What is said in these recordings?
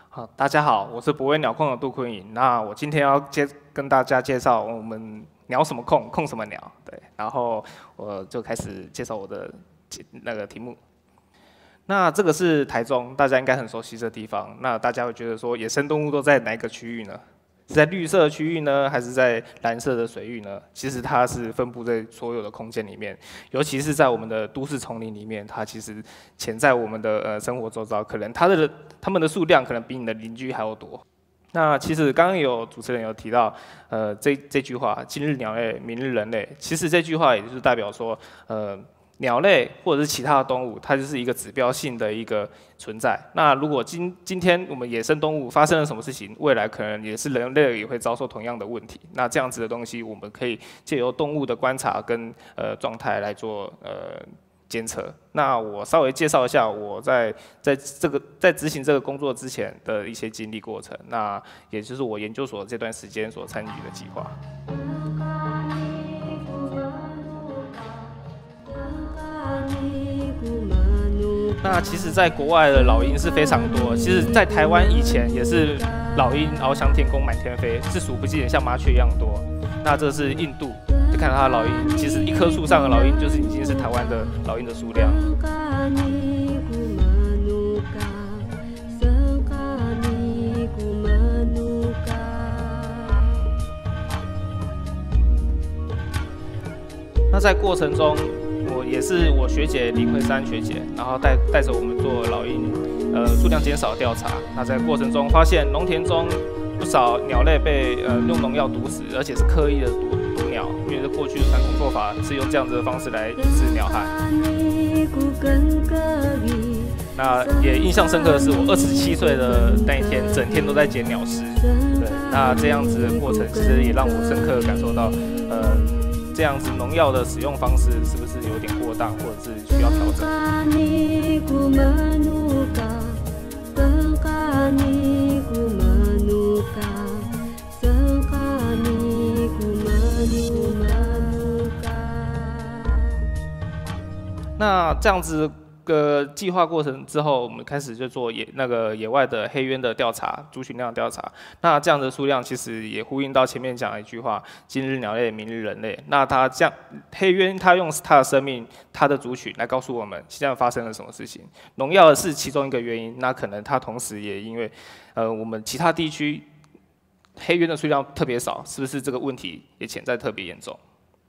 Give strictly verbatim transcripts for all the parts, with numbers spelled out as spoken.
好，大家好，我是不畏鸟控的杜坤颖。那我今天要介跟大家介绍我们鸟什么控，控什么鸟。对，然后我就开始介绍我的那个题目。那这个是台中，大家应该很熟悉这地方。那大家会觉得说，野生动物都在哪一个区域呢？是在绿色区域呢，还是在蓝色的水域呢？其实它是分布在所有的空间里面，尤其是在我们的都市丛林里面，它其实潜在我们的呃生活周遭，可能它的它们的数量可能比你的邻居还要多。那其实刚刚有主持人有提到，呃，这这句话“今日鸟类，明日人类”，其实这句话也就是代表说，呃。鸟类或者是其他的动物，它就是一个指标性的一个存在。那如果今今天我们野生动物发生了什么事情，未来可能也是人类也会遭受同样的问题。那这样子的东西，我们可以借由动物的观察跟呃状态来做呃监测。那我稍微介绍一下我在在这个在执行这个工作之前的一些经历过程。那也就是我研究所这段时间所参与的计划。那其实，在国外的老鹰是非常多。其实，在台湾以前也是老鹰翱翔天空满天飞，是数不尽的，像麻雀一样多。那这是印度，就看到它的老鹰，其实一棵树上的老鹰就是已经是台湾的老鹰的数量。那在过程中，我也是我学姐林慧珊学姐，然后带带着我们做老鹰呃数量减少调查。那在过程中发现农田中不少鸟类被呃用农药毒死，而且是刻意的毒毒鸟，因为过去的传统做法是用这样子的方式来抑制鸟害。那也印象深刻的是，我二十七岁的那一天，整天都在捡鸟尸。对，那这样子的过程其实也让我深刻感受到，呃。这样子农药的使用方式是不是有点过当，或者是需要调整？那这样子个计划过程之后，我们开始就做野那个野外的黑鸢的调查，族群量调查。那这样的数量其实也呼应到前面讲的一句话：今日鸟类，明日人类。那它这样黑鸢，它用它的生命、它的族群来告诉我们现在发生了什么事情。农药是其中一个原因，那可能它同时也因为呃我们其他地区黑鸢的数量特别少，是不是这个问题也潜在特别严重？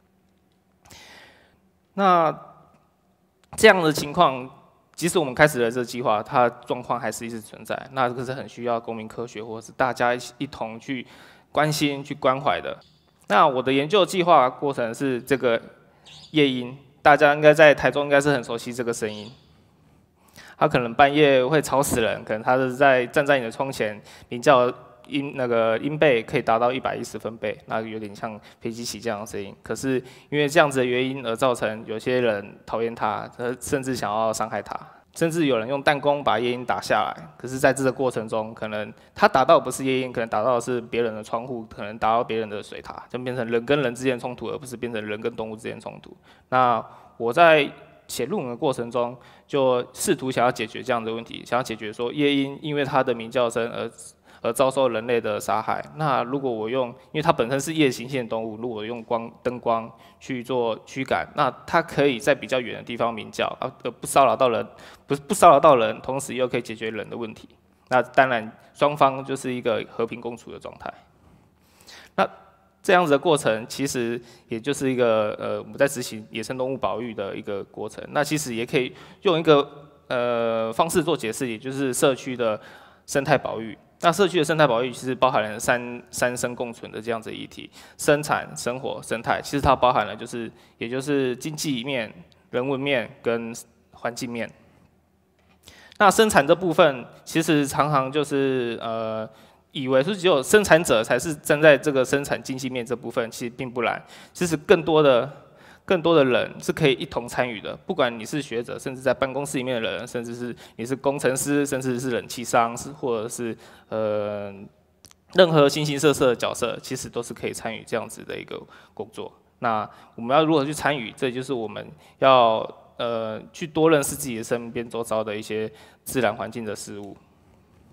那这样的情况，即使我们开始了这个计划，它状况还是一直存在。那这个是很需要公民科学或者是大家一同去关心、去关怀的。那我的研究计划过程是这个夜莺，大家应该在台中应该是很熟悉这个声音。它可能半夜会吵死人，可能它是在站在你的窗前鸣叫。音那个音贝可以达到一百一十分贝，那有点像飞机起降的声音。可是因为这样子的原因而造成有些人讨厌它，甚至想要伤害它，甚至有人用弹弓把夜莺打下来。可是在这个过程中，可能他打到不是夜莺，可能打到的是别人的窗户，可能打到别人的水塔，就变成人跟人之间冲突，而不是变成人跟动物之间冲突。那我在写论文的过程中，就试图想要解决这样的问题，想要解决说夜莺因为它的鸣叫声而而遭受人类的杀害。那如果我用，因为它本身是夜行性的动物，如果用光灯光去做驱赶，那它可以在比较远的地方鸣叫，而不骚扰到人，不不骚扰到人，同时又可以解决人的问题。那当然，双方就是一个和平共处的状态。那这样子的过程，其实也就是一个呃我们在执行野生动物保育的一个过程。那其实也可以用一个呃方式做解释，也就是社区的生态保育。那社区的生态保育其实包含了三三生共存的这样子的议题，生产、生活、生态，其实它包含了就是也就是经济面、人文面跟环境面。那生产这部分其实常常就是呃以为是只有生产者才是站在这个生产经济面这部分，其实并不然，其实更多的。更多的人是可以一同参与的，不管你是学者，甚至在办公室里面的人，甚至是你是工程师，甚至是冷气商，是或者是呃任何形形色色的角色，其实都是可以参与这样子的一个工作。那我们要如何去参与？这就是我们要呃去多认识自己的身边周遭的一些自然环境的事物。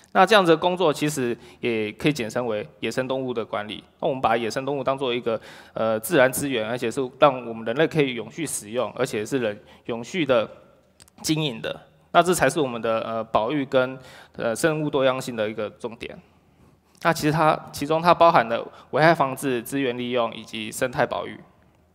那这样子的工作其实也可以简称为野生动物的管理。那我们把野生动物当做一个呃自然资源，而且是让我们人类可以永续使用，而且是人永续的经营的。那这才是我们的呃保育跟呃生物多样性的一个重点。那其实它其中它包含了危害防治、资源利用以及生态保育。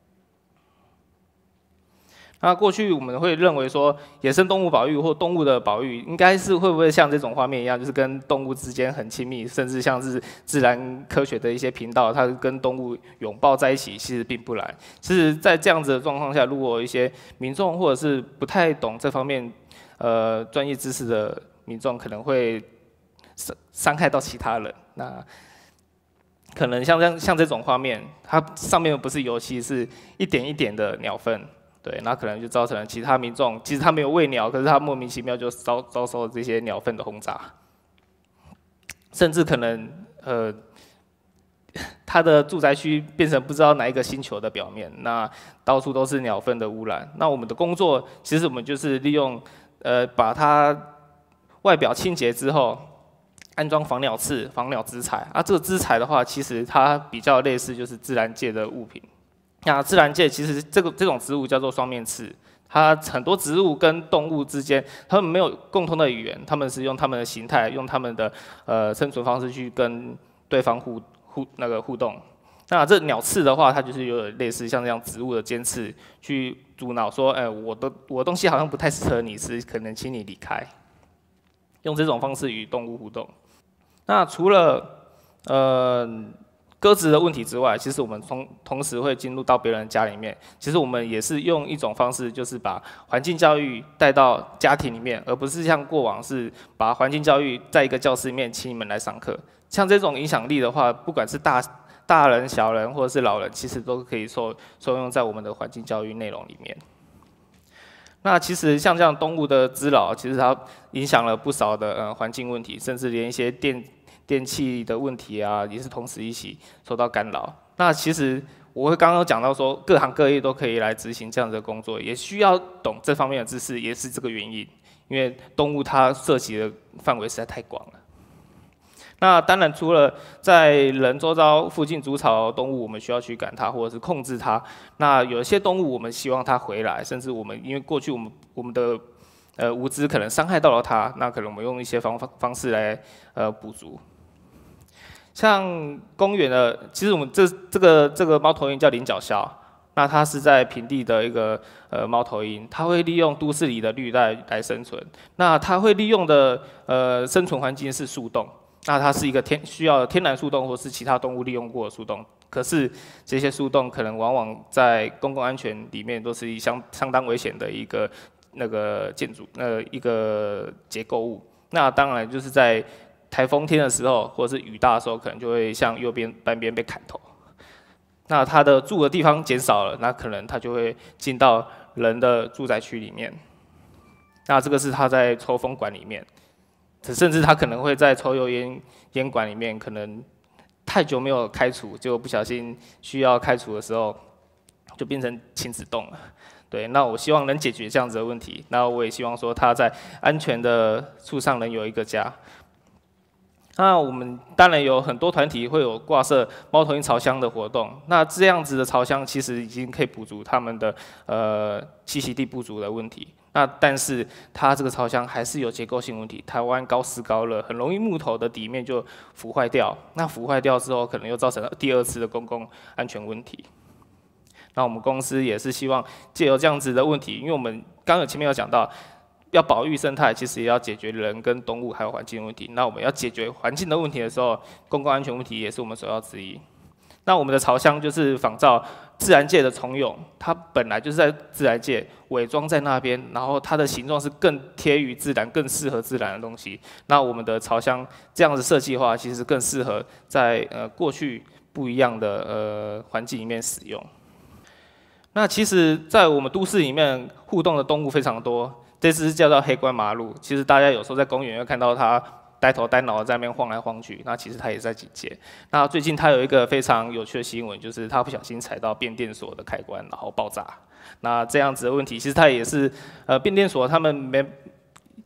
那过去我们会认为说，野生动物保育或动物的保育，应该是会不会像这种画面一样，就是跟动物之间很亲密，甚至像是自然科学的一些频道，它跟动物拥抱在一起，其实并不然。其实，在这样子的状况下，如果一些民众或者是不太懂这方面呃专业知识的民众，可能会伤伤害到其他人。那可能像这样像这种画面，它上面不是油漆，是一点一点的鸟粪。对，那可能就造成了其他民众，其实他没有喂鸟，可是他莫名其妙就遭遭受这些鸟粪的轰炸，甚至可能呃，他的住宅区变成不知道哪一个星球的表面，那到处都是鸟粪的污染。那我们的工作，其实我们就是利用呃把它外表清洁之后，安装防鸟刺、防鸟资材。啊，这个资材的话，其实它比较类似就是自然界的物品。那自然界其实这个这种植物叫做双面刺，它很多植物跟动物之间，它们没有共同的语言，它们是用它们的形态，用它们的呃生存方式去跟对方互互那个互动。那这鸟刺的话，它就是有点类似像这样植物的尖刺，去阻挠说，哎、欸，我的我的东西好像不太适合你吃，可能请你离开。用这种方式与动物互动。那除了呃。鸽子的问题之外，其实我们同同时会进入到别人家里面。其实我们也是用一种方式，就是把环境教育带到家庭里面，而不是像过往是把环境教育在一个教室里面请你们来上课。像这种影响力的话，不管是大大人、小人或者是老人，其实都可以受受用在我们的环境教育内容里面。那其实像这样动物的滋扰，其实它影响了不少的呃环境问题，甚至连一些电。电器的问题啊，也是同时一起受到干扰。那其实我会刚刚讲到说，各行各业都可以来执行这样的工作，也需要懂这方面的知识，也是这个原因。因为动物它涉及的范围实在太广了。那当然，除了在人周遭附近筑巢动物，我们需要去赶它或者是控制它。那有一些动物，我们希望它回来，甚至我们因为过去我们我们的呃无知可能伤害到了它，那可能我们用一些方方式来呃补足。像公园的，其实我们这这个这个猫头鹰叫菱角鸮，那它是在平地的一个呃猫头鹰，它会利用都市里的绿带来生存。那它会利用的呃生存环境是树洞，那它是一个天需要天然树洞或是其他动物利用过的树洞。可是这些树洞可能往往在公共安全里面都是相相当危险的一个那个建筑呃一个结构物。那当然就是在台风天的时候，或者是雨大的时候，可能就会向右边半边被砍头。那它的住的地方减少了，那可能它就会进到人的住宅区里面。那这个是它在抽风管里面，甚至它可能会在抽油烟烟管里面，可能太久没有开除，结果不小心需要开除的时候，就变成亲子洞了。对，那我希望能解决这样子的问题。那我也希望说它在安全的树上能有一个家。那我们当然有很多团体会有挂设猫头鹰巢箱的活动，那这样子的巢箱其实已经可以补足他们的呃栖息地不足的问题。那但是它这个巢箱还是有结构性问题，台湾高湿高热，很容易木头的底面就腐坏掉。那腐坏掉之后，可能又造成第二次的公共安全问题。那我们公司也是希望借由这样子的问题，因为我们刚刚前面有讲到。要保育生态，其实也要解决人跟动物还有环境的问题。那我们要解决环境的问题的时候，公共安全问题也是我们首要之一。那我们的巢箱就是仿照自然界的虫蛹，它本来就是在自然界伪装在那边，然后它的形状是更贴于自然、更适合自然的东西。那我们的巢箱这样子设计的话，其实更适合在呃过去不一样的呃环境里面使用。那其实，在我们都市里面互动的动物非常多。这只叫做黑冠麻鹭，其实大家有时候在公园会看到它呆头呆脑的在那边晃来晃去，那其实它也在警戒。那最近它有一个非常有趣的新闻，就是它不小心踩到变电所的开关，然后爆炸。那这样子的问题，其实它也是呃变电所他们没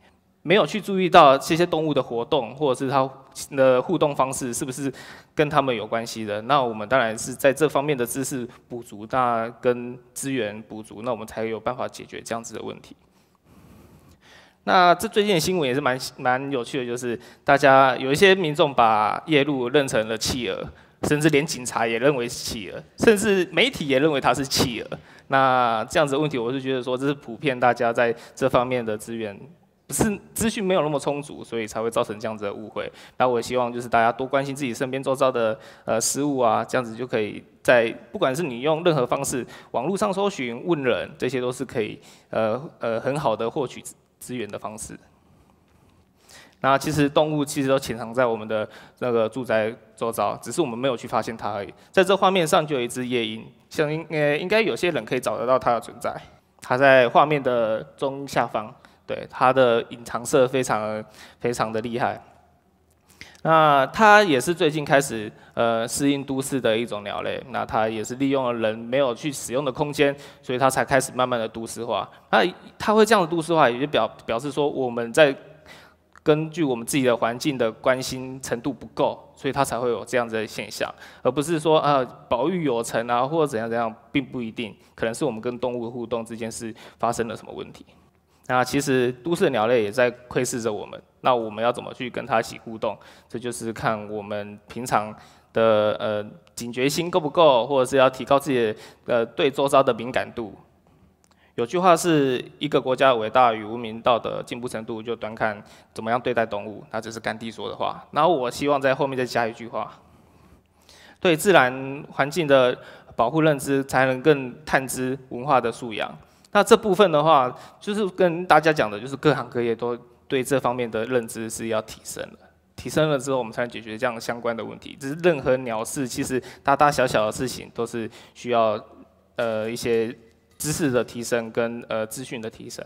没有去注意到这些动物的活动，或者是它的互动方式是不是跟它们有关系的，那我们当然是在这方面的知识补足，那跟资源补足，那我们才有办法解决这样子的问题。那这最近的新闻也是蛮蛮有趣的，就是大家有一些民众把夜鹭认成了企鹅，甚至连警察也认为是企鹅，甚至媒体也认为它是企鹅。那这样子的问题，我是觉得说这是普遍大家在这方面的资源不是资讯没有那么充足，所以才会造成这样子的误会。那我也希望就是大家多关心自己身边周遭的呃事物啊，这样子就可以在不管是你用任何方式，网络上搜寻、问人，这些都是可以呃呃很好的获取资源的方式。那其实动物其实都潜藏在我们的那个住宅周遭，只是我们没有去发现它而已。在这画面上就有一只夜莺，像应呃应该有些人可以找得到它的存在。它在画面的中下方，对它的隐藏色非常非常的厉害。那它也是最近开始呃适应都市的一种鸟类，那它也是利用了人没有去使用的空间，所以它才开始慢慢的都市化。那它会这样的都市化，也就表表示说我们在根据我们自己的环境的关心程度不够，所以它才会有这样子的现象，而不是说啊保育有成啊或者怎样怎样，并不一定，可能是我们跟动物互动这件事发生了什么问题。那其实都市的鸟类也在窥视着我们，那我们要怎么去跟它一起互动？这就是看我们平常的呃警觉心够不够，或者是要提高自己的呃对周遭的敏感度。有句话是一个国家伟大与文明道德进步程度，就端看怎么样对待动物。那这是甘地说的话。然后我希望在后面再加一句话：对自然环境的保护认知，才能更探知文化的素养。那这部分的话，就是跟大家讲的，就是各行各业都对这方面的认知是要提升的。提升了之后，我们才能解决这样相关的问题。只是任何鸟事，其实大大小小的事情，都是需要呃一些知识的提升跟呃资讯的提升。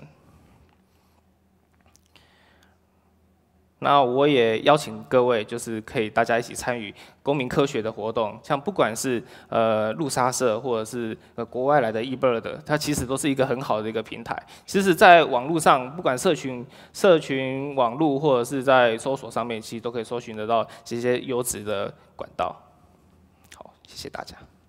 那我也邀请各位，就是可以大家一起参与公民科学的活动，像不管是呃路沙社或者是呃国外来的 eBird， 它其实都是一个很好的一个平台。其实，在网络上，不管社群、社群网络或者是在搜索上面，其实都可以搜寻得到这些优质的管道。好，谢谢大家。